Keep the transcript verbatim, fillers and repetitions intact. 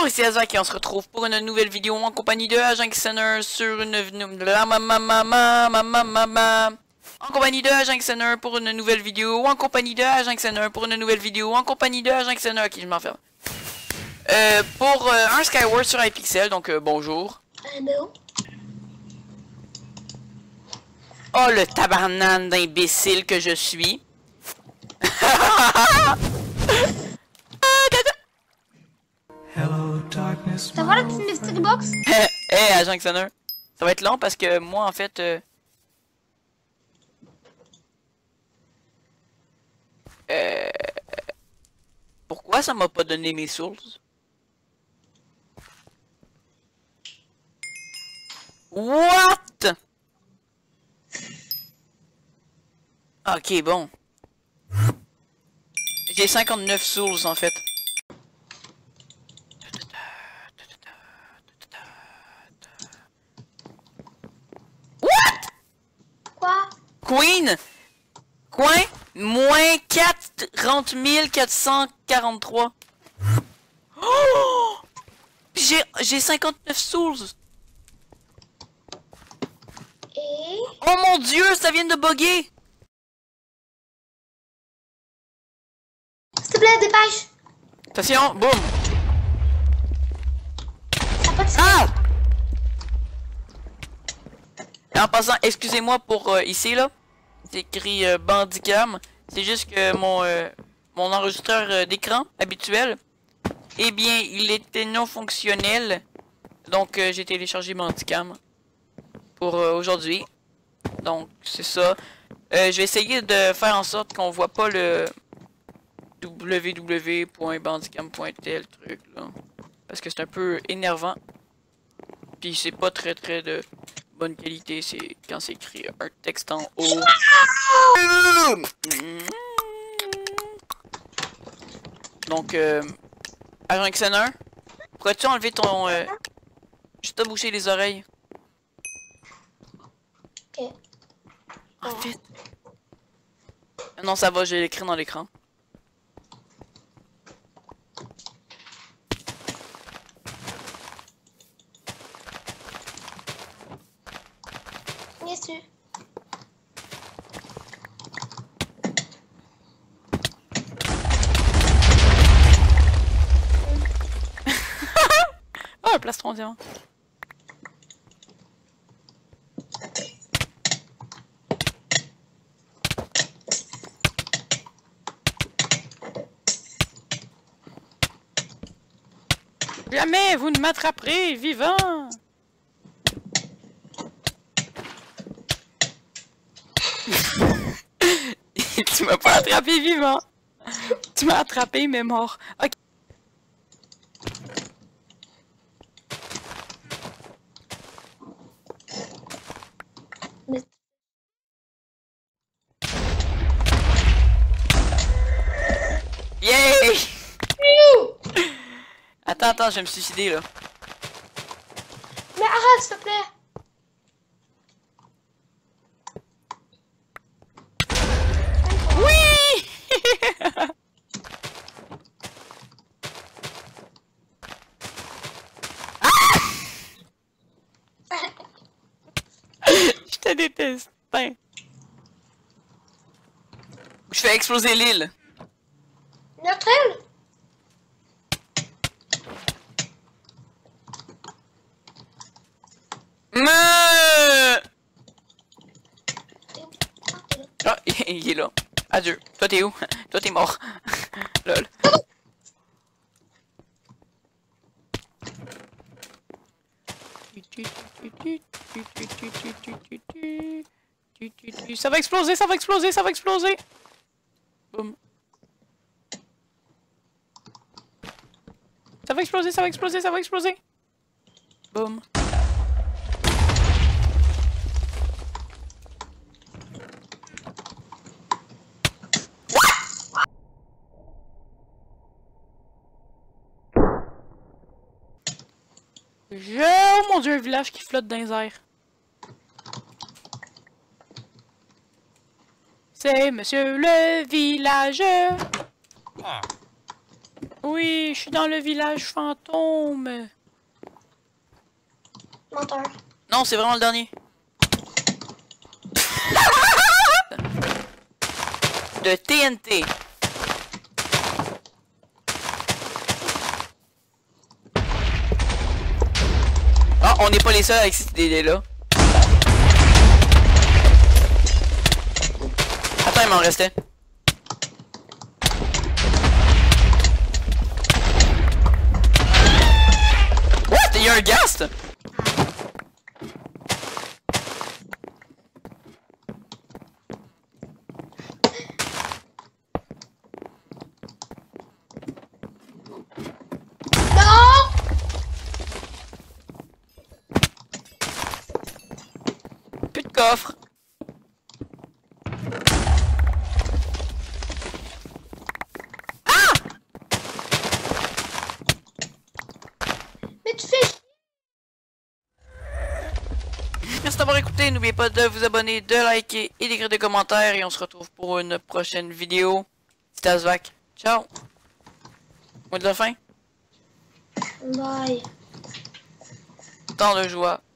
ici Azak et on se retrouve pour une nouvelle vidéo en compagnie de Agent Xener sur une... En compagnie de Agent Xener pour une nouvelle vidéo, en compagnie de Agent Xener pour une nouvelle vidéo, en compagnie de Agent Xener, ok je m'enferme. Euh, pour euh, un Skyward sur Hypixel, donc euh, bonjour. Hello. Oh le tabarnane d'imbécile que je suis. Hello, darkness, Ça va la petite mystery box? Hé, hey, Agent Xener. Ça va être long parce que moi en fait... Euh... Euh... Pourquoi ça m'a pas donné mes sources? What? Ok, bon. J'ai cinquante-neuf sources en fait. What? Quoi? Queen? Coin? Moins quarante mille quatre cent quarante-trois. Oh! J'ai j'ai cinquante-neuf sources. Et... Oh mon dieu, ça vient de bugger. S'il te plaît, dépêche! Attention, boum. Ça a pas de sens. Ah! Et en passant, excusez-moi pour euh, ici là. C'est écrit euh, Bandicam. C'est juste que mon euh, mon enregistreur euh, d'écran habituel, eh bien, il était non fonctionnel. Donc euh, j'ai téléchargé Bandicam pour euh, aujourd'hui. Donc c'est ça. Euh, je vais essayer de faire en sorte qu'on voit pas le w w w point bandicam point tel truc là. Parce que c'est un peu énervant. Puis c'est pas très très de bonne qualité, c'est quand c'est écrit un texte en haut. Donc euh, Agent Xener, pourrais-tu enlever ton euh, juste te boucher les oreilles? Ok. En fait. Non, ça va, j'ai l'écrit dans l'écran. Bien sûr. Oh, un plastron diamant. Jamais vous ne m'attraperez vivant. Tu m'as pas attrapé vivant. Tu m'as attrapé mais mort. Ok. Mais... Yay! Attends, attends, je vais me suicider là. Mais arrête, s'il te plaît! Oui! Je te déteste. Ben. Je fais exploser l'île. Notre île? Me... Ah, il est là. Adieu. Toi t'es où? Toi t'es mort. Lol. Ça va exploser, ça va exploser, ça va exploser. Boum. Ça va exploser, ça va exploser, ça va exploser. Boum. Je... Oh mon dieu, un village qui flotte dans les airs. C'est monsieur le villageur. Oui, je suis dans le village fantôme. Menteur. Non, c'est vraiment le dernier. De T N T. Ah, on n'est pas les seuls avec cette idée-là. Attends, il m'en restait. What? Il y a un ghast? Non! Plus de coffre. Mais tu fais... Merci d'avoir écouté. N'oubliez pas de vous abonner, de liker et d'écrire des commentaires. Et on se retrouve pour une prochaine vidéo. C'était Azvac. Ciao. Mot de la fin. Bye. Tant de joie.